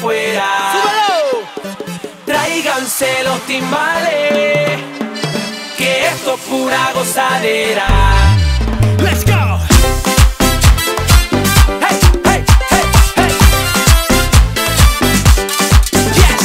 fuera. ¡Súbelo! Tráiganse los timbales, que esto es pura gozadera. Let's go. Hey, hey, hey, hey. Yes.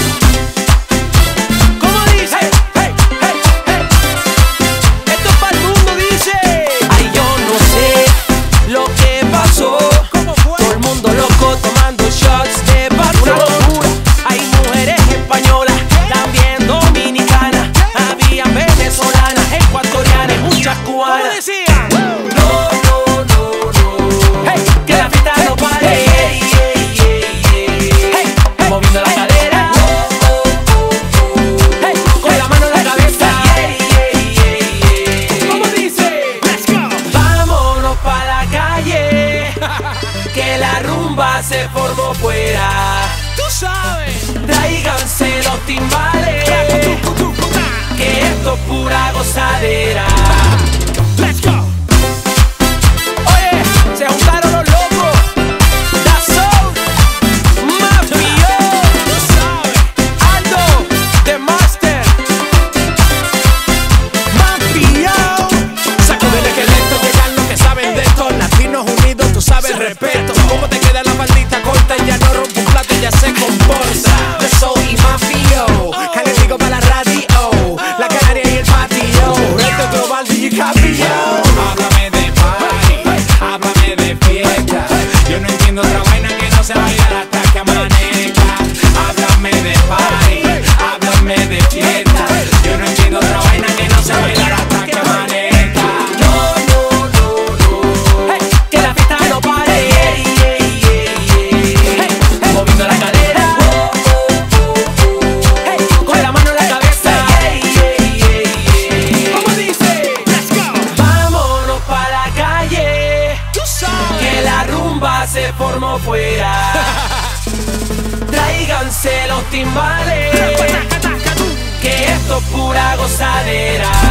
¿Cómo dice? Hey, hey, hey, hey. Esto es para el mundo, dice. Ay, yo no sé lo que pasó. ¿Cómo fue? Todo el mundo loco tomando shots de Una patrón. locura. Hay mujeres españolas, también dominicanas. Había venezolanas, ecuatorianas, muchas ¿Cómo cubanas. decía? No, no, no, no. Hey, Que la fiesta no pare. hey, Hey, moviendo la cadera. hey, Con la mano en la cabeza. ¿Cómo dice? Let's go. Vámonos pa' la calle, que la rumba se formó fuera. Tú sabes. Tráiganse los timbales, que esto es pura gozadera. Let's go. Oye, se juntaron los locos. Da Soul, Mafio, Tú sabes. Aldo, The Master, Mafio. sacude el esqueleto, llegan los que saben de esto. Latinos unidos, tú sabes, respeto. ¿Cómo te queda la faldita corta? Y ya no rompe un plato y ya se comporta. The Soul y Mafio. Calentico para la radio, la canaria y el patio. Reto global y Capillo. Háblame de party, háblame de fiesta. Yo no entiendo otra vaina que no se bailar hasta que amanezca. Háblame de party, háblame de fiesta. Yo no entiendo otra vaina que no se bailar hasta que amanezca. No, no, no, no. Hey, Que la fiesta no pare. Moviendo la cadera. hey, Con la mano en la cabeza. ¿cómo dice? Let's go. Vámonos pa' la calle, Tú sabes. que la rumba se formó fuera. Tráiganse los timbales, que esto es pura gozadera.